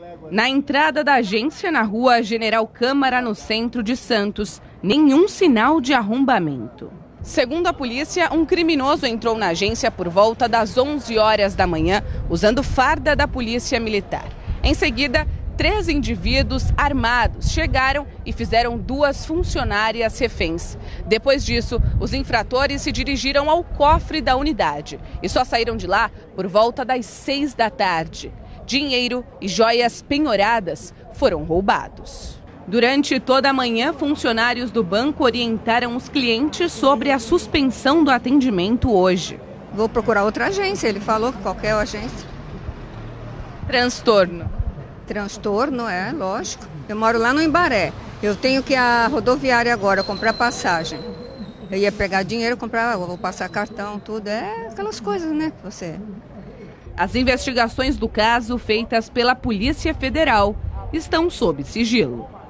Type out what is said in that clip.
Na entrada da agência, na rua General Câmara, no centro de Santos, nenhum sinal de arrombamento. Segundo a polícia, um criminoso entrou na agência por volta das 11 horas da manhã, usando farda da polícia militar. Em seguida, 3 indivíduos armados chegaram e fizeram 2 funcionárias reféns. Depois disso, os infratores se dirigiram ao cofre da unidade e só saíram de lá por volta das 6 da tarde. Dinheiro e joias penhoradas foram roubados. Durante toda a manhã, funcionários do banco orientaram os clientes sobre a suspensão do atendimento hoje. Vou procurar outra agência, ele falou que qualquer agência. Transtorno. Transtorno, lógico. Eu moro lá no Imbaré. Eu tenho que ir à rodoviária agora comprar passagem. Eu ia pegar dinheiro, comprar, vou passar cartão, tudo. É aquelas coisas, né? As investigações do caso, feitas pela Polícia Federal, estão sob sigilo.